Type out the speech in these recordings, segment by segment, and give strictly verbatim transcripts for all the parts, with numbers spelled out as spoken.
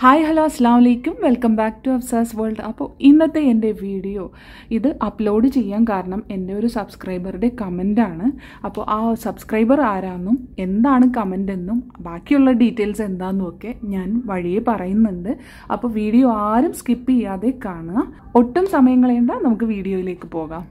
Hi hello അസ്സാം വലൈക്കും welcome back to അഫ്സാസ് വേൾഡ്. അപ്പോൾ ഇന്നത്തെ എൻ്റെ വീഡിയോ ഇത് അപ്ലോഡ് ചെയ്യാൻ കാരണം എൻ്റെ ഒരു സബ്സ്ക്രൈബറുടെ കമൻ്റാണ്. അപ്പോൾ ആ സബ്സ്ക്രൈബർ ആരാണെന്നും എന്താണ് കമൻ്റ് എന്നും ബാക്കിയുള്ള ഡീറ്റെയിൽസ് എന്താണെന്നും ഒക്കെ ഞാൻ വഴിയെ പറയുന്നുണ്ട്. അപ്പോൾ വീഡിയോ ആരും സ്കിപ്പ് ചെയ്യാതെ കാണുക. ഒട്ടും സമയം കളയണ്ട, നമുക്ക് വീഡിയോയിലേക്ക് പോകാം.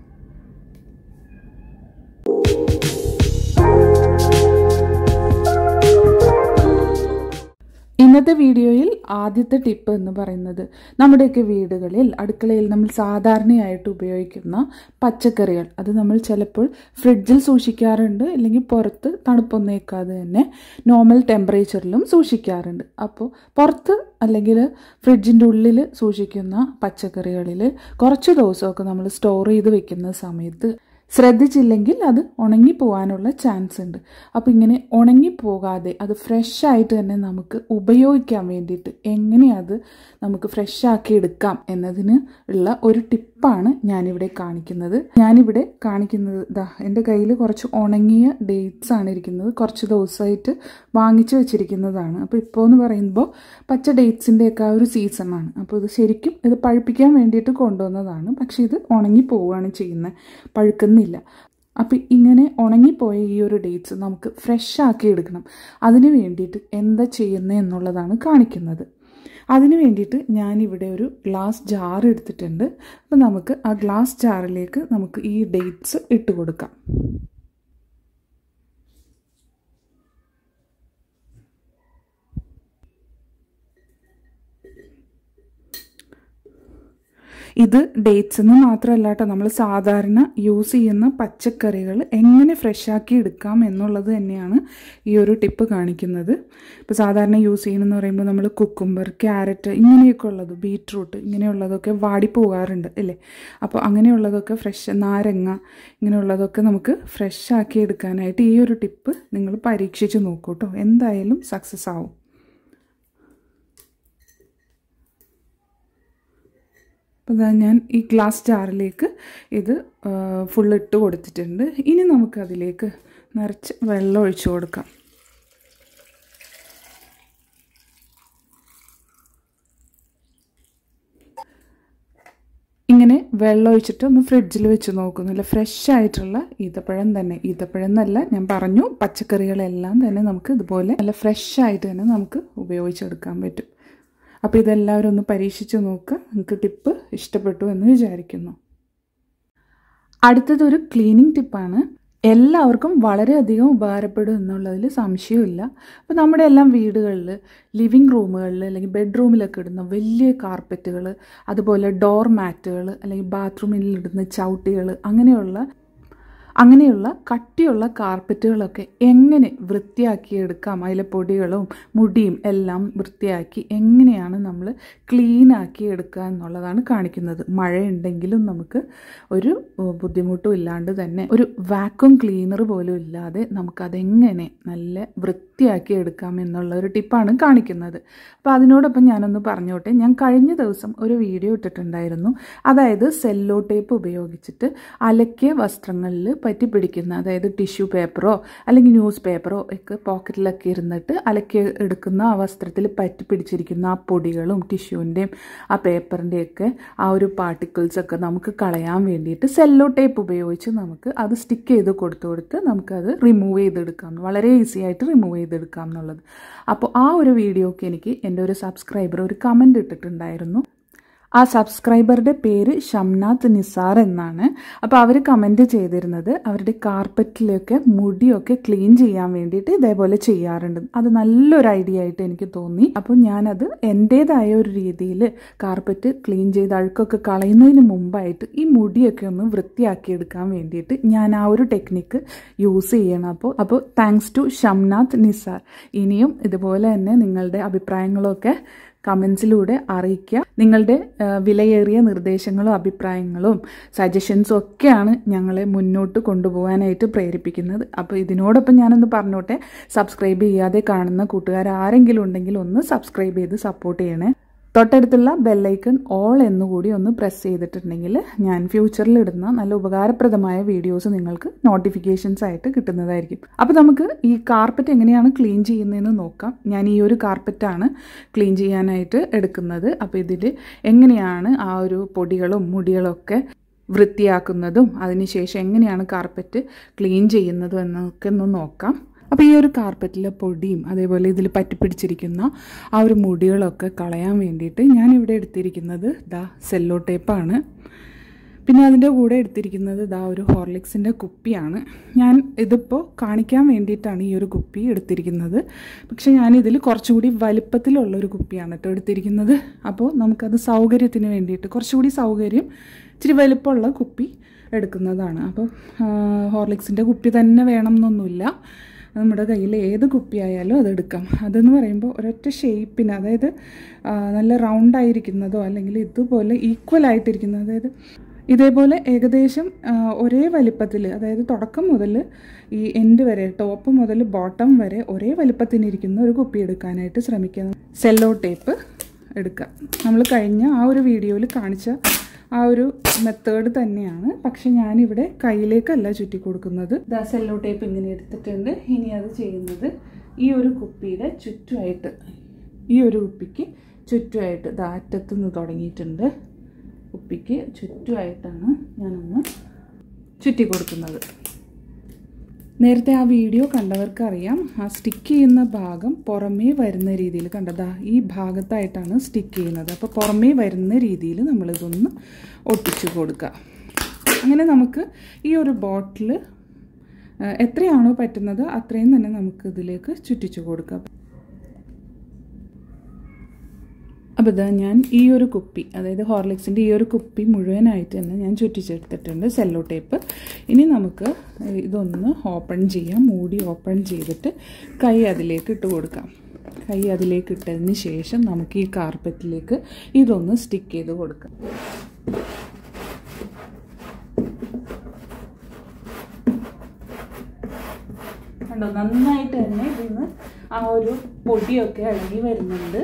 ഇന്നത്തെ വീഡിയോയിൽ ആദ്യത്തെ ടിപ്പ് എന്ന് പറയുന്നത് നമ്മുടെയൊക്കെ വീടുകളിൽ അടുക്കളയിൽ നമ്മൾ സാധാരണയായിട്ട് ഉപയോഗിക്കുന്ന പച്ചക്കറികൾ അത് നമ്മൾ ചിലപ്പോൾ ഫ്രിഡ്ജിൽ സൂക്ഷിക്കാറുണ്ട്, അല്ലെങ്കിൽ പുറത്ത് തണുപ്പൊന്നും വെക്കാതെ തന്നെ നോർമൽ ടെമ്പറേച്ചറിലും സൂക്ഷിക്കാറുണ്ട്. അപ്പോൾ പുറത്ത് അല്ലെങ്കിൽ ഫ്രിഡ്ജിൻ്റെ ഉള്ളിൽ സൂക്ഷിക്കുന്ന പച്ചക്കറികളിൽ കുറച്ച് ദിവസമൊക്കെ നമ്മൾ സ്റ്റോർ ചെയ്ത് വെക്കുന്ന സമയത്ത് ശ്രദ്ധിച്ചില്ലെങ്കിൽ അത് ഉണങ്ങിപ്പോകാനുള്ള ചാൻസ് ഉണ്ട്. അപ്പോൾ ഇങ്ങനെ ഉണങ്ങിപ്പോകാതെ അത് ഫ്രഷ് ആയിട്ട് തന്നെ നമുക്ക് ഉപയോഗിക്കാൻ വേണ്ടിയിട്ട് എങ്ങനെ അത് നമുക്ക് ഫ്രഷ് ആക്കി എടുക്കാം എന്നതിന് ഉള്ള ഒരു ടിപ്പാണ് ഞാനിവിടെ കാണിക്കുന്നത്. ഞാനിവിടെ കാണിക്കുന്നത് ദാ എൻ്റെ കയ്യിൽ കുറച്ച് ഉണങ്ങിയ ഡേറ്റ്സ് ആണ് ഇരിക്കുന്നത്. കുറച്ച് ദിവസമായിട്ട് വാങ്ങിച്ചു വെച്ചിരിക്കുന്നതാണ്. അപ്പോൾ ഇപ്പോൾ എന്ന് പറയുമ്പോൾ പച്ച ഡേറ്റ്സിൻ്റെയൊക്കെ ആ ഒരു സീസണാണ്. അപ്പോൾ ഇത് ശരിക്കും ഇത് പഴുപ്പിക്കാൻ വേണ്ടിയിട്ട് കൊണ്ടുവന്നതാണ്. പക്ഷേ ഇത് ഉണങ്ങി പോവുകയാണ് ചെയ്യുന്നത്, പഴുക്കുന്ന ഇല്ല. അപ്പം ഇങ്ങനെ ഉണങ്ങിപ്പോയ ഈ ഒരു ഡേറ്റ്സ് നമുക്ക് ഫ്രഷ് ആക്കി എടുക്കണം. അതിന് വേണ്ടിയിട്ട് എന്താ ചെയ്യുന്നത് എന്നുള്ളതാണ് കാണിക്കുന്നത്. അതിന് വേണ്ടിയിട്ട് ഞാനിവിടെ ഒരു ഗ്ലാസ് ജാർ എടുത്തിട്ടുണ്ട്. അപ്പം നമുക്ക് ആ ഗ്ലാസ് ജാറിലേക്ക് നമുക്ക് ഈ ഡേറ്റ്സ് ഇട്ട് കൊടുക്കാം. ഇത് ഡേറ്റ്സ് എന്ന് മാത്രമല്ല കേട്ടോ, നമ്മൾ സാധാരണ യൂസ് ചെയ്യുന്ന പച്ചക്കറികൾ എങ്ങനെ ഫ്രഷ് ആക്കി എടുക്കാം എന്നുള്ളത് തന്നെയാണ് ഈ ഒരു ടിപ്പ് കാണിക്കുന്നത്. ഇപ്പോൾ സാധാരണ യൂസ് ചെയ്യുന്നതെന്ന് പറയുമ്പോൾ നമ്മൾ കുക്കുംബർ, ക്യാരറ്റ് ഇങ്ങനെയൊക്കെ ഉള്ളത്, ബീറ്റ്റൂട്ട് ഇങ്ങനെയുള്ളതൊക്കെ വാടിപ്പോകാറുണ്ട് അല്ലേ. അപ്പോൾ അങ്ങനെയുള്ളതൊക്കെ ഫ്രഷ്, നാരങ്ങ ഇങ്ങനെയുള്ളതൊക്കെ നമുക്ക് ഫ്രഷ് ആക്കി എടുക്കാനായിട്ട് ഈ ഒരു ടിപ്പ് നിങ്ങൾ പരീക്ഷിച്ച് നോക്കൂ കേട്ടോ, എന്തായാലും സക്സസ് ആവും. അപ്പോൾ ഞാൻ ഈ ഗ്ലാസ് ജാറിലേക്ക് ഇത് ഫുൾ ഇട്ട് കൊടുത്തിട്ടുണ്ട്. ഇനി നമുക്കതിലേക്ക് നിറച്ച് വെള്ളം ഒഴിച്ചു കൊടുക്കാം. ഇങ്ങനെ വെള്ളം ഒഴിച്ചിട്ട് ഒന്ന് ഫ്രിഡ്ജിൽ വെച്ച് നോക്കുന്നില്ല. ഫ്രഷ് ആയിട്ടുള്ള ഈത്തപ്പഴം തന്നെ, ഈത്തപ്പഴം എന്നല്ല ഞാൻ പറഞ്ഞു, പച്ചക്കറികളെല്ലാം തന്നെ നമുക്ക് ഇതുപോലെ നല്ല ഫ്രഷ് ആയിട്ട് തന്നെ നമുക്ക് ഉപയോഗിച്ചെടുക്കാൻ പറ്റും. അപ്പോൾ ഇതെല്ലാവരും ഒന്ന് പരീക്ഷിച്ച് നോക്കുക. നിങ്ങൾക്ക് ടിപ്പ് ഇഷ്ടപ്പെട്ടു എന്ന് വിചാരിക്കുന്നു. അടുത്തതൊരു ക്ലീനിങ് ടിപ്പാണ്. എല്ലാവർക്കും വളരെയധികം ഉപകാരപ്പെടും എന്നുള്ളതിൽ സംശയമില്ല. അപ്പോൾ നമ്മുടെ എല്ലാം വീടുകളിൽ ലിവിങ് റൂമുകളിൽ അല്ലെങ്കിൽ ബെഡ്റൂമിലൊക്കെ ഇടുന്ന വലിയ കാർപ്പറ്റുകൾ, അതുപോലെ ഡോർ മാറ്റുകൾ, അല്ലെങ്കിൽ ബാത്റൂമിൽ ഇടുന്ന ചവിട്ടികൾ, അങ്ങനെയുള്ള അങ്ങനെയുള്ള കട്ടിയുള്ള കാർപ്പറ്റുകളൊക്കെ എങ്ങനെ വൃത്തിയാക്കിയെടുക്കാം, അതിലെ പൊടികളും മുടിയും എല്ലാം വൃത്തിയാക്കി എങ്ങനെയാണ് നമ്മൾ ക്ലീനാക്കി എടുക്കുക എന്നുള്ളതാണ് കാണിക്കുന്നത്. മഴയുണ്ടെങ്കിലും നമുക്ക് ഒരു ബുദ്ധിമുട്ടും ഇല്ലാണ്ട് തന്നെ, ഒരു വാക്യൂം ക്ലീനർ പോലും ഇല്ലാതെ നമുക്കതെങ്ങനെ നല്ല വൃത്തിയാക്കി എടുക്കാം എന്നുള്ള ഒരു ടിപ്പാണ് കാണിക്കുന്നത്. അപ്പോൾ അതിനോടൊപ്പം ഞാനൊന്ന് പറഞ്ഞോട്ടെ, ഞാൻ കഴിഞ്ഞ ദിവസം ഒരു വീഡിയോ ഇട്ടിട്ടുണ്ടായിരുന്നു. അതായത് സെല്ലോ ടേപ്പ് ഉപയോഗിച്ചിട്ട് അലക്കിയ വസ്ത്രങ്ങളിൽ പറ്റിപ്പിടിക്കുന്ന, അതായത് ടിഷ്യൂ പേപ്പറോ അല്ലെങ്കിൽ ന്യൂസ് പേപ്പറോ ഒക്കെ പോക്കറ്റിലൊക്കെ ഇരുന്നിട്ട് അലക്കി എടുക്കുന്ന ആ വസ്ത്രത്തിൽ പറ്റിപ്പിടിച്ചിരിക്കുന്ന ആ പൊടികളും ടിഷ്യൂവിൻ്റെയും ആ പേപ്പറിൻ്റെയൊക്കെ ആ ഒരു പാർട്ടിക്കിൾസൊക്കെ നമുക്ക് കളയാൻ വേണ്ടിയിട്ട് സെല്ലോ ടേപ്പ് ഉപയോഗിച്ച് നമുക്ക് അത് സ്റ്റിക്ക് ചെയ്ത് കൊടുത്തു കൊടുത്ത് നമുക്കത് റിമൂവ് ചെയ്തെടുക്കാം, വളരെ ഈസി ആയിട്ട് റിമൂവ് ചെയ്തെടുക്കാം എന്നുള്ളത്. അപ്പോൾ ആ ഒരു വീഡിയോക്ക് എനിക്ക് എൻ്റെ ഒരു സബ്സ്ക്രൈബർ ഒരു കമൻ്റ് ഇട്ടിട്ടുണ്ടായിരുന്നു. ആ സബ്സ്ക്രൈബറുടെ പേര് ഷംനാഥ് നിസാർ എന്നാണ്. അപ്പോൾ അവർ കമൻറ്റ് ചെയ്തിരുന്നത് അവരുടെ കാർപ്പറ്റിലൊക്കെ മുടിയൊക്കെ ക്ലീൻ ചെയ്യാൻ വേണ്ടിയിട്ട് ഇതേപോലെ ചെയ്യാറുണ്ട്. അത് നല്ലൊരു ഐഡിയ ആയിട്ട് എനിക്ക് തോന്നി. അപ്പോൾ ഞാനത് എൻ്റേതായ ഒരു രീതിയിൽ കാർപ്പറ്റ് ക്ലീൻ ചെയ്ത് അഴുക്കൊക്കെ കളയുന്നതിന് മുമ്പായിട്ട് ഈ മുടിയൊക്കെ ഒന്ന് വൃത്തിയാക്കി എടുക്കാൻ വേണ്ടിയിട്ട് ഞാൻ ആ ഒരു ടെക്നിക്ക് യൂസ് ചെയ്യണം. അപ്പോൾ അപ്പോൾ താങ്ക്സ് ടു ഷംനാഥ് നിസാർ. ഇനിയും ഇതുപോലെ തന്നെ നിങ്ങളുടെ അഭിപ്രായങ്ങളൊക്കെ കമൻസിലൂടെ അറിയിക്കുക. നിങ്ങളുടെ വിലയേറിയ നിർദ്ദേശങ്ങളും അഭിപ്രായങ്ങളും സജഷൻസും ഒക്കെയാണ് ഞങ്ങളെ മുന്നോട്ട് കൊണ്ടുപോകാനായിട്ട് പ്രേരിപ്പിക്കുന്നത്. അപ്പോൾ ഇതിനോടൊപ്പം ഞാനൊന്ന് പറഞ്ഞോട്ടെ, സബ്സ്ക്രൈബ് ചെയ്യാതെ കാണുന്ന കൂട്ടുകാർ ആരെങ്കിലും ഉണ്ടെങ്കിൽ ഒന്ന് സബ്സ്ക്രൈബ് ചെയ്ത് സപ്പോർട്ട് ചെയ്യണേ. തൊട്ടടുത്തുള്ള ബെല്ലൈക്കൺ ഓൾ എന്നുകൂടി ഒന്ന് പ്രസ് ചെയ്തിട്ടുണ്ടെങ്കിൽ ഞാൻ ഫ്യൂച്ചറിൽ ഇടുന്ന നല്ല ഉപകാരപ്രദമായ വീഡിയോസ് നിങ്ങൾക്ക് നോട്ടിഫിക്കേഷൻസ് ആയിട്ട് കിട്ടുന്നതായിരിക്കും. അപ്പോൾ നമുക്ക് ഈ കാർപ്പറ്റ് എങ്ങനെയാണ് ക്ലീൻ ചെയ്യുന്നതെന്ന് നോക്കാം. ഞാൻ ഈ ഒരു കാർപ്പറ്റാണ് ക്ലീൻ ചെയ്യാനായിട്ട് എടുക്കുന്നത്. അപ്പോൾ ഇതിൽ എങ്ങനെയാണ് ആ ഒരു പൊടികളും മുടികളൊക്കെ വൃത്തിയാക്കുന്നതും അതിനുശേഷം എങ്ങനെയാണ് കാർപ്പറ്റ് ക്ലീൻ ചെയ്യുന്നതും എന്നൊക്കെ ഒന്ന് നോക്കാം. അപ്പോൾ ഈ ഒരു കാർപ്പറ്റിലെ പൊടിയും അതേപോലെ ഇതിൽ പറ്റിപ്പിടിച്ചിരിക്കുന്ന ആ ഒരു മുടികളൊക്കെ കളയാൻ വേണ്ടിയിട്ട് ഞാനിവിടെ എടുത്തിരിക്കുന്നത് ദാ സെല്ലോ ടേപ്പാണ്. പിന്നെ അതിൻ്റെ കൂടെ എടുത്തിരിക്കുന്നത് ദാ ഒരു ഹോർലിക്സിൻ്റെ കുപ്പിയാണ്. ഞാൻ ഇതിപ്പോൾ കാണിക്കാൻ വേണ്ടിയിട്ടാണ് ഈ ഒരു കുപ്പി എടുത്തിരിക്കുന്നത്. പക്ഷേ ഞാനിതിൽ കുറച്ചുകൂടി വലിപ്പത്തിലുള്ളൊരു കുപ്പിയാണ് കേട്ടോ എടുത്തിരിക്കുന്നത്. അപ്പോൾ നമുക്കത് സൗകര്യത്തിന് വേണ്ടിയിട്ട് കുറച്ചുകൂടി സൗകര്യം ഇച്ചിരി വലിപ്പമുള്ള കുപ്പി എടുക്കുന്നതാണ്. അപ്പോൾ ഹോർലിക്സിൻ്റെ കുപ്പി തന്നെ വേണം എന്നൊന്നുമില്ല, നമ്മുടെ കയ്യിൽ ഏത് കുപ്പിയായാലും അതെടുക്കാം. അതെന്ന് പറയുമ്പോൾ ഒരൊറ്റ ഷേപ്പിന്, അതായത് നല്ല റൗണ്ടായിരിക്കുന്നതോ അല്ലെങ്കിൽ ഇതുപോലെ ഈക്വൽ ആയിട്ടിരിക്കുന്നത്, അതായത് ഇതേപോലെ ഏകദേശം ഒരേ വലിപ്പത്തിൽ, അതായത് തുടക്കം മുതൽ ഈ എൻഡ് വരെ ടോപ്പ് മുതൽ ബോട്ടം വരെ ഒരേ വലിപ്പത്തിനിരിക്കുന്ന ഒരു കുപ്പി എടുക്കാനായിട്ട് ശ്രമിക്കുക. സെല്ലോ ടേപ്പ് എടുക്കുക. നമ്മൾ കഴിഞ്ഞ ആ ഒരു വീഡിയോയിൽ കാണിച്ച ആ ഒരു മെത്തേഡ് തന്നെയാണ്, പക്ഷെ ഞാനിവിടെ കയ്യിലേക്കല്ല ചുറ്റി കൊടുക്കുന്നത്. ദാ സെല്ലോ ടേപ്പ് ഇങ്ങനെ എടുത്തിട്ടുണ്ട്. ഇനി അത് ചെയ്യുന്നത് ഈ ഒരു കുപ്പിയുടെ ചുറ്റുമായിട്ട്, ഈ ഒരു കുപ്പിക്ക് ചുറ്റുമായിട്ട് ദാ അറ്റത്തു നിന്ന് തുടങ്ങിയിട്ടുണ്ട്. കുപ്പിക്ക് ചുറ്റുമായിട്ടാണ് ഞാനൊന്ന് ചുറ്റി കൊടുക്കുന്നത്. നേരത്തെ ആ വീഡിയോ കണ്ടവർക്കറിയാം, ആ സ്റ്റിക്ക് ചെയ്യുന്ന ഭാഗം പുറമേ വരുന്ന രീതിയിൽ കണ്ടതാ ഈ ഭാഗത്തായിട്ടാണ് സ്റ്റിക്ക് ചെയ്യുന്നത്. അപ്പോൾ പുറമേ വരുന്ന രീതിയിൽ നമ്മളിതൊന്ന് ഒട്ടിച്ചു കൊടുക്കുക. അങ്ങനെ നമുക്ക് ഈ ഒരു ബോട്ടിൽ എത്രയാണോ പറ്റുന്നത് അത്രയും തന്നെ നമുക്ക് ഇതിലേക്ക് ചുറ്റിച്ചു കൊടുക്കാം. അപ്പോൾ ഇതാ ഞാൻ ഈ ഒരു കുപ്പി, അതായത് ഹോർലിക്സിൻ്റെ ഈ ഒരു കുപ്പി മുഴുവനായിട്ട് തന്നെ ഞാൻ ചുറ്റിച്ചെടുത്തിട്ടുണ്ട് സെല്ലോ ടേപ്പ്. ഇനി നമുക്ക് ഇതൊന്ന് ഓപ്പൺ ചെയ്യാം. മൂടി ഓപ്പൺ ചെയ്തിട്ട് കൈ അതിലേക്ക് ഇട്ട് കൊടുക്കാം. കൈ അതിലേക്ക് ഇട്ടതിന് ശേഷം നമുക്ക് ഈ കാർപ്പറ്റിലേക്ക് ഇതൊന്ന് സ്റ്റിക്ക് ചെയ്ത് കൊടുക്കാം. കണ്ടോ, നന്നായിട്ട് തന്നെ ഇതിന്ന് ആ ഒരു പൊടിയൊക്കെ ഇളകി വരുന്നുണ്ട്.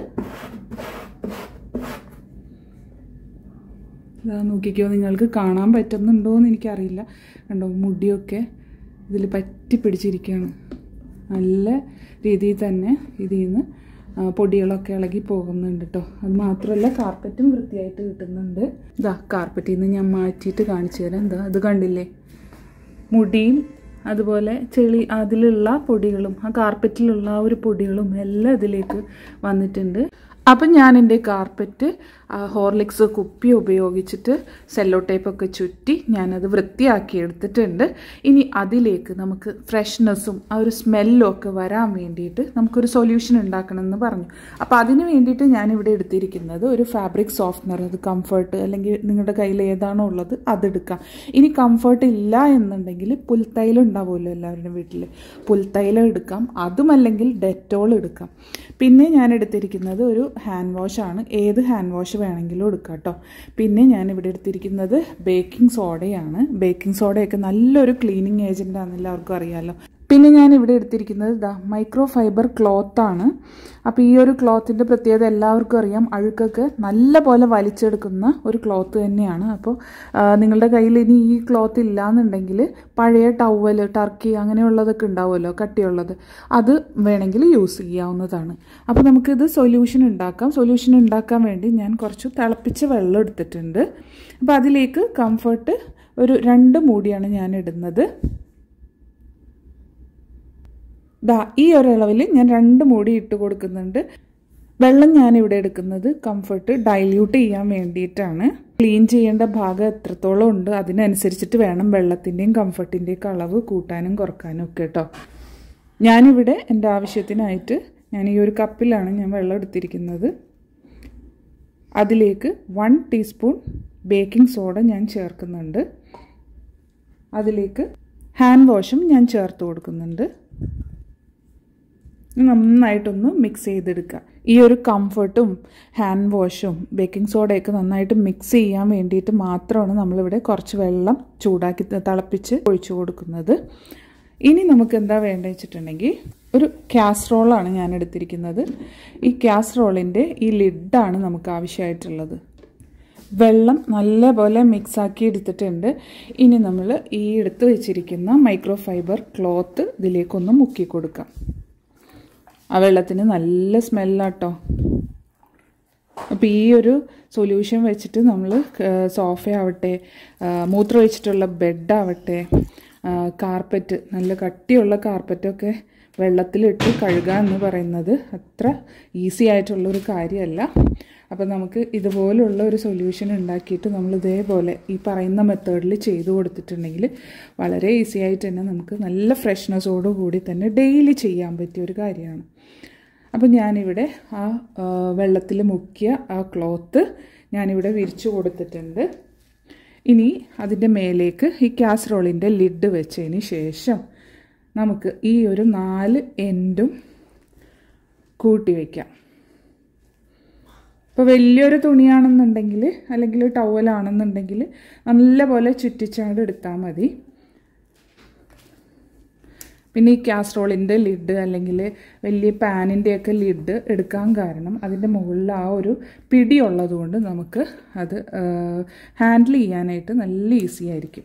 ഇതാ നോക്കിക്കോ, നിങ്ങൾക്ക് കാണാൻ പറ്റുന്നുണ്ടോ എന്ന് എനിക്കറിയില്ല. കണ്ടോ, മുടിയൊക്കെ ഇതിൽ പറ്റി പിടിച്ചിരിക്കുകയാണ്. നല്ല രീതിയിൽ തന്നെ ഇതിൽ നിന്ന് പൊടികളൊക്കെ ഇളകി പോകുന്നുണ്ട് കേട്ടോ. അത് മാത്രമല്ല കാർപ്പറ്റും വൃത്തിയായിട്ട് കിട്ടുന്നുണ്ട്. ഇതാ കാർപ്പറ്റിൽ നിന്ന് ഞാൻ മാറ്റിയിട്ട് കാണിച്ചു തരാം. എന്താ ഇത് കണ്ടില്ലേ, മുടിയും അതുപോലെ ചെളി അതിലുള്ള പൊടികളും ആ കാർപ്പറ്റിലുള്ള ആ ഒരു പൊടികളും എല്ലാം ഇതിലേക്ക് വന്നിട്ടുണ്ട്. അപ്പം ഞാൻ എൻ്റെ കാർപ്പറ്റ് ഹോർലിക്സ് കുപ്പി ഉപയോഗിച്ചിട്ട് സെല്ലോ ടേപ്പൊക്കെ ചുറ്റി ഞാനത് വൃത്തിയാക്കി എടുത്തിട്ടുണ്ട്. ഇനി അതിലേക്ക് നമുക്ക് ഫ്രഷ്നെസ്സും ആ ഒരു സ്മെല്ലും ഒക്കെ വരാൻ വേണ്ടിയിട്ട് നമുക്കൊരു സൊല്യൂഷൻ ഉണ്ടാക്കണമെന്ന് പറഞ്ഞു. അപ്പോൾ അതിന് വേണ്ടിയിട്ട് ഞാനിവിടെ എടുത്തിരിക്കുന്നത് ഒരു ഫാബ്രിക് സോഫ്റ്റ്നർ, അത് കംഫർട്ട് അല്ലെങ്കിൽ നിങ്ങളുടെ കയ്യിൽ ഏതാണോ ഉള്ളത് അതെടുക്കാം. ഇനി കംഫർട്ട് ഇല്ല എന്നുണ്ടെങ്കിൽ പുൽത്തൈലം ഉണ്ടാവുമല്ലോ എല്ലാവരുടെ വീട്ടിൽ, പുൽത്തൈലം എടുക്കാം. അതുമല്ലെങ്കിൽ ഡെറ്റോൾ എടുക്കാം. പിന്നെ ഞാൻ എടുത്തിരിക്കുന്നത് ഒരു ഹാൻഡ് വാഷാണ്. ഏത് ഹാൻഡ് വാഷ് വേണമെങ്കിലും എടുക്കാം കേട്ടോ. പിന്നെ ഞാനിവിടെ എടുത്തിരിക്കുന്നത് ബേക്കിംഗ് സോഡയാണ്. ബേക്കിംഗ് സോഡയൊക്കെ നല്ലൊരു ക്ലീനിങ് ഏജൻ്റാണെന്ന് എല്ലാവർക്കും അറിയാമല്ലോ. പിന്നെ ഞാൻ ഇവിടെ എടുത്തിരിക്കുന്നത് ദാ മൈക്രോ ഫൈബർ ക്ലോത്താണ്. അപ്പോൾ ഈ ഒരു ക്ലോത്തിൻ്റെ പ്രത്യേകത എല്ലാവർക്കും അറിയാം, അഴുക്കൊക്കെ നല്ല പോലെ വലിച്ചെടുക്കുന്ന ഒരു ക്ലോത്ത് തന്നെയാണ്. അപ്പോൾ നിങ്ങളുടെ കയ്യിൽ ഇനി ഈ ക്ലോത്ത് ഇല്ലയെന്നുണ്ടെങ്കിൽ പഴയ ടവൽ, ടർക്കി അങ്ങനെയുള്ളതൊക്കെ ഉണ്ടാവുമല്ലോ കട്ടിയുള്ളത്, അത് വേണമെങ്കിൽ യൂസ് ചെയ്യാവുന്നതാണ്. അപ്പോൾ നമുക്കിത് സൊല്യൂഷൻ ഉണ്ടാക്കാം. സൊല്യൂഷൻ ഉണ്ടാക്കാൻ വേണ്ടി ഞാൻ കുറച്ച് തിളപ്പിച്ച വെള്ളം എടുത്തിട്ടുണ്ട്. അപ്പോൾ അതിലേക്ക് കംഫർട്ട് ഒരു രണ്ട് മൂടിയാണ് ഞാൻ ഇടുന്നത്. ദാ ഈ ഒരളവിൽ ഞാൻ രണ്ട് മൂടി ഇട്ട് കൊടുക്കുന്നുണ്ട്. വെള്ളം ഞാനിവിടെ എടുക്കുന്നത് കംഫർട്ട് ഡൈല്യൂട്ട് ചെയ്യാൻ വേണ്ടിയിട്ടാണ്. ക്ലീൻ ചെയ്യേണ്ട ഭാഗം എത്രത്തോളം ഉണ്ട് അതിനനുസരിച്ചിട്ട് വേണം വെള്ളത്തിൻ്റെയും കംഫർട്ടിൻ്റെയൊക്കെ അളവ് കൂട്ടാനും കുറക്കാനും ഒക്കെ കേട്ടോ. ഞാനിവിടെ എൻ്റെ ആവശ്യത്തിനായിട്ട് ഞാൻ ഈ ഒരു കപ്പിലാണ് ഞാൻ വെള്ളം എടുത്തിരിക്കുന്നത്. അതിലേക്ക് വൺ ടീസ്പൂൺ ബേക്കിംഗ് സോഡ ഞാൻ ചേർക്കുന്നുണ്ട്. അതിലേക്ക് ഹാൻഡ് വാഷും ഞാൻ ചേർത്ത് കൊടുക്കുന്നുണ്ട്. നന്നായിട്ടൊന്ന് മിക്സ് ചെയ്തെടുക്കുക. ഈ ഒരു കംഫർട്ടും ഹാൻഡ് വാഷും ബേക്കിംഗ് സോഡയൊക്കെ നന്നായിട്ട് മിക്സ് ചെയ്യാൻ വേണ്ടിയിട്ട് മാത്രമാണ് നമ്മളിവിടെ കുറച്ച് വെള്ളം ചൂടാക്കി തിളപ്പിച്ച് ഒഴിച്ചു കൊടുക്കുന്നത്. ഇനി നമുക്ക് എന്താ വേണ്ടത് വെച്ചിട്ടുണ്ടെങ്കിൽ ഒരു കാസറോളാണ് ഞാൻ എടുത്തിരിക്കുന്നത്. ഈ കാസറോളിൻ്റെ ഈ ലിഡാണ് നമുക്ക് ആവശ്യമായിട്ടുള്ളത്. വെള്ളം നല്ലപോലെ മിക്സാക്കി എടുത്തിട്ടുണ്ട്. ഇനി നമ്മൾ ഈ എടുത്ത് വെച്ചിരിക്കുന്ന മൈക്രോഫൈബർ ക്ലോത്ത് ഇതിലേക്കൊന്ന് മുക്കി കൊടുക്കാം. ആ വെള്ളത്തിന് നല്ല സ്മെല്ലാട്ടോ. അപ്പോൾ ഈ ഒരു സൊല്യൂഷൻ വെച്ചിട്ട് നമ്മൾ സോഫയാവട്ടെ, മൂത്രം ഒഴിച്ചിട്ടുള്ള ബെഡാവട്ടെ, കാർപ്പറ്റ്, നല്ല കട്ടിയുള്ള കാർപ്പറ്റൊക്കെ വെള്ളത്തിലിട്ട് കഴുകുക എന്ന് പറയുന്നത് അത്ര ഈസി ആയിട്ടുള്ളൊരു കാര്യമല്ല. അപ്പോൾ നമുക്ക് ഇതുപോലുള്ള ഒരു സൊല്യൂഷൻ ഉണ്ടാക്കിയിട്ട് നമ്മൾ ഇതേപോലെ ഈ പറയുന്ന മെത്തേഡിൽ ചെയ്തു കൊടുത്തിട്ടുണ്ടെങ്കിൽ വളരെ ഈസി ആയിട്ട് തന്നെ നമുക്ക് നല്ല ഫ്രഷ്നെസ്സോടു കൂടി തന്നെ ഡെയിലി ചെയ്യാൻ പറ്റിയ ഒരു കാര്യമാണ്. അപ്പോൾ ഞാനിവിടെ ആ വെള്ളത്തിൽ മുക്കിയ ആ ക്ലോത്ത് ഞാനിവിടെ വിരിച്ചു കൊടുത്തിട്ടുണ്ട്. ഇനി അതിൻ്റെ മേലേക്ക് ഈ കാസറോളിൻ്റെ ലിഡ് വെച്ചതിന് ശേഷം നമുക്ക് ഈ ഒരു നാല് എൻഡും കൂട്ടി വയ്ക്കാം. ഇപ്പോൾ വലിയൊരു തുണിയാണെന്നുണ്ടെങ്കിൽ അല്ലെങ്കിൽ ടവലാണെന്നുണ്ടെങ്കിൽ നല്ലപോലെ ചുറ്റിച്ചാട് എടുത്താൽ മതി. പിന്നെ ഈ കാസറോളിൻ്റെ ലിഡ് അല്ലെങ്കിൽ വലിയ പാനിൻ്റെയൊക്കെ ലിഡ് എടുക്കാൻ കാരണം അതിൻ്റെ മുകളിൽ ആ ഒരു പിടി ഉള്ളതുകൊണ്ട് നമുക്ക് അത് ഹാൻഡിൽ ചെയ്യാനായിട്ട് നല്ല ഈസി ആയിരിക്കും.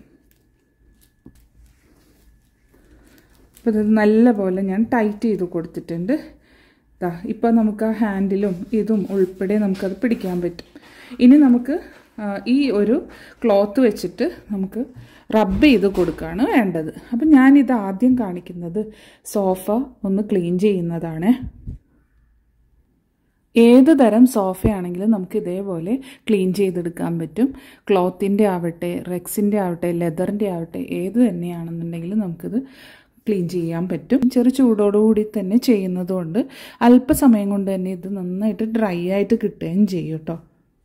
അപ്പോൾ ഇത് നല്ല പോലെ ഞാൻ ടൈറ്റ് ചെയ്ത് കൊടുത്തിട്ടുണ്ട്. ഇതാ ഇപ്പോൾ നമുക്ക് ആ ഹാൻഡിലും ഇതും ഉൾപ്പെടെ നമുക്കത് പിടിക്കാൻ പറ്റും. ഇനി നമുക്ക് ഈ ഒരു ക്ലോത്ത് വെച്ചിട്ട് നമുക്ക് റബ്ബ് ചെയ്ത് കൊടുക്കുകയാണ് വേണ്ടത്. അപ്പം ഞാനിത് ആദ്യം കാണിക്കുന്നത് സോഫ ഒന്ന് ക്ലീൻ ചെയ്യുന്നതാണ്. ഏത് തരം സോഫയാണെങ്കിലും നമുക്ക് ഇതേപോലെ ക്ലീൻ ചെയ്തെടുക്കാൻ പറ്റും. ക്ലോത്തിൻ്റെ ആവട്ടെ, റെക്സിൻ്റെ ആവട്ടെ, ലെതറിൻ്റെ ആവട്ടെ, ഏത് തന്നെയാണെന്നുണ്ടെങ്കിലും നമുക്കിത് ക്ലീൻ ചെയ്യാൻ പറ്റും. ചെറു ചൂടോടുകൂടി തന്നെ ചെയ്യുന്നതുകൊണ്ട് അല്പസമയം കൊണ്ട് തന്നെ ഇത് നന്നായിട്ട് ഡ്രൈ ആയിട്ട് കിട്ടുകയും ചെയ്യും കേട്ടോ.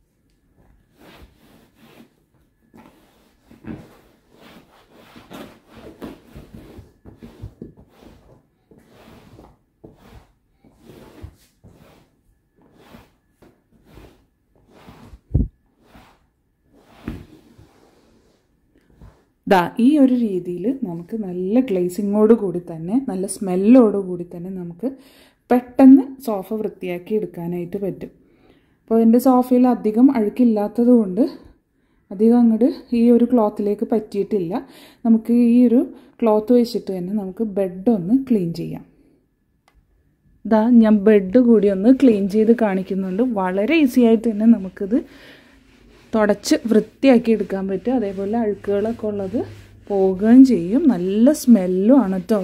ദാ ഈ ഒരു രീതിയിൽ നമുക്ക് നല്ല ഗ്ലേസിങ്ങോട് കൂടി തന്നെ നല്ല സ്മെല്ലോട് കൂടി തന്നെ നമുക്ക് പെട്ടെന്ന് സോഫ വൃത്തിയാക്കി എടുക്കാനായിട്ട് പറ്റും. അപ്പോൾ എൻ്റെ സോഫയിൽ അധികം അഴുക്കില്ലാത്തത് കൊണ്ട് അധികം അങ്ങോട്ട് ഈ ഒരു ക്ലോത്തിലേക്ക് പറ്റിയിട്ടില്ല. നമുക്ക് ഈ ഒരു ക്ലോത്ത് വെച്ചിട്ട് തന്നെ നമുക്ക് ബെഡ് ഒന്ന് ക്ലീൻ ചെയ്യാം. ദാ ഞാൻ ബെഡ് കൂടി ഒന്ന് ക്ലീൻ ചെയ്ത് കാണിക്കുന്നുണ്ട്. വളരെ ഈസി ആയിട്ട് തന്നെ നമുക്കിത് തുടച്ച് വൃത്തിയാക്കി എടുക്കാൻ പറ്റും. അതേപോലെ അഴുക്കുകളൊക്കെ ഉള്ളത് പോകുകയും ചെയ്യും. നല്ല സ്മെല്ലും ആണ് കേട്ടോ.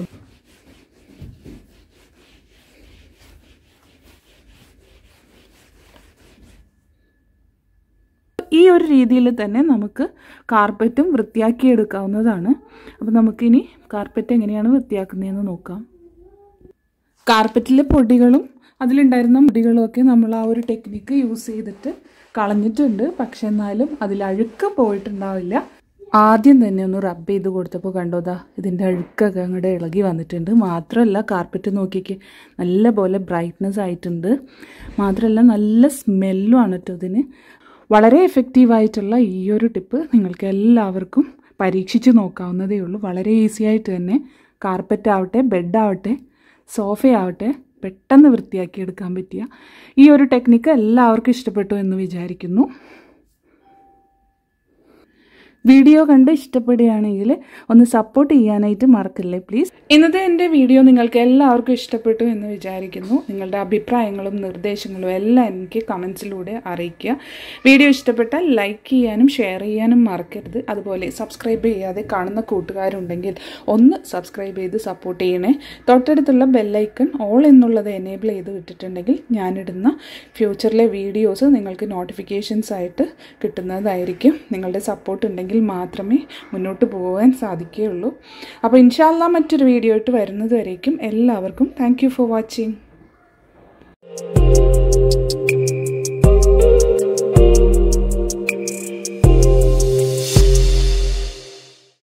ഈ ഒരു രീതിയിൽ തന്നെ നമുക്ക് കാർപ്പറ്റും വൃത്തിയാക്കി എടുക്കാവുന്നതാണ്. അപ്പോൾ നമുക്കിനി കാർപ്പറ്റ് എങ്ങനെയാണ് വൃത്തിയാക്കുന്നതെന്ന് നോക്കാം. കാർപ്പറ്റിലെ പൊടികളും അതിലുണ്ടായിരുന്ന മുടികളും ഒക്കെ നമ്മൾ ആ ഒരു ടെക്നിക്ക് യൂസ് ചെയ്തിട്ട് കളഞ്ഞിട്ടുണ്ട്. പക്ഷെ എന്നാലും അതിൽ അഴുക്ക് പോയിട്ടുണ്ടാവില്ല. ആദ്യം തന്നെ ഒന്ന് റബ്ബ് ചെയ്ത് കൊടുത്തപ്പോൾ കണ്ടോതാ ഇതിൻ്റെ അഴുക്കൊക്കെ അങ്ങോട്ട് ഇളകി വന്നിട്ടുണ്ട്. മാത്രമല്ല കാർപ്പറ്റ് നോക്കിക്ക് നല്ല പോലെ ബ്രൈറ്റ്നസ് ആയിട്ടുണ്ട്. മാത്രമല്ല നല്ല സ്മെല്ലും ആണ് കേട്ടോ ഇതിന്. വളരെ എഫക്റ്റീവായിട്ടുള്ള ഈ ഒരു ടിപ്പ് നിങ്ങൾക്ക് എല്ലാവർക്കും പരീക്ഷിച്ച് നോക്കാവുന്നതേ ഉള്ളൂ. വളരെ ഈസി ആയിട്ട് തന്നെ കാർപ്പറ്റ് ആവട്ടെ, ബെഡാവട്ടെ, സോഫയാവട്ടെ പെട്ടെന്ന് വൃത്തിയാക്കി എടുക്കാൻ പറ്റിയ ഈ ഒരു ടെക്നിക്ക് എല്ലാവർക്കും ഇഷ്ടപ്പെട്ടു എന്ന് വിചാരിക്കുന്നു. വീഡിയോ കണ്ട് ഇഷ്ടപ്പെടുകയാണെങ്കിൽ ഒന്ന് സപ്പോർട്ട് ചെയ്യാനായിട്ട് മറക്കല്ലേ പ്ലീസ്. ഇന്നത്തെ എൻ്റെ വീഡിയോ നിങ്ങൾക്ക് എല്ലാവർക്കും ഇഷ്ടപ്പെട്ടു എന്ന് വിചാരിക്കുന്നു. നിങ്ങളുടെ അഭിപ്രായങ്ങളും നിർദ്ദേശങ്ങളും എല്ലാം എനിക്ക് കമൻസിലൂടെ അറിയിക്കുക. വീഡിയോ ഇഷ്ടപ്പെട്ടാൽ ലൈക്ക് ചെയ്യാനും ഷെയർ ചെയ്യാനും മറക്കരുത്. അതുപോലെ സബ്സ്ക്രൈബ് ചെയ്യാതെ കാണുന്ന കൂട്ടുകാരുണ്ടെങ്കിൽ ഒന്ന് സബ്സ്ക്രൈബ് ചെയ്ത് സപ്പോർട്ട് ചെയ്യണേ. തൊട്ടടുത്തുള്ള ബെല്ലൈക്കൺ ഓൾ എന്നുള്ളത് എനേബിൾ ചെയ്ത് വിട്ടിട്ടുണ്ടെങ്കിൽ ഞാനിടുന്ന ഫ്യൂച്ചറിലെ വീഡിയോസ് നിങ്ങൾക്ക് നോട്ടിഫിക്കേഷൻസ് ആയിട്ട് കിട്ടുന്നതായിരിക്കും. നിങ്ങളുടെ സപ്പോർട്ട് ഉണ്ടെങ്കിൽ മാത്രമേ മുന്നോട്ട് പോകാൻ സാധിക്കുകയുള്ളൂ. അപ്പോൾ ഇൻഷാ അല്ലാഹ് മറ്റൊരു വീഡിയോ ആയിട്ട് വരുന്നത് വരേക്കും എല്ലാവർക്കും താങ്ക് യു ഫോർ വാച്ചിങ്.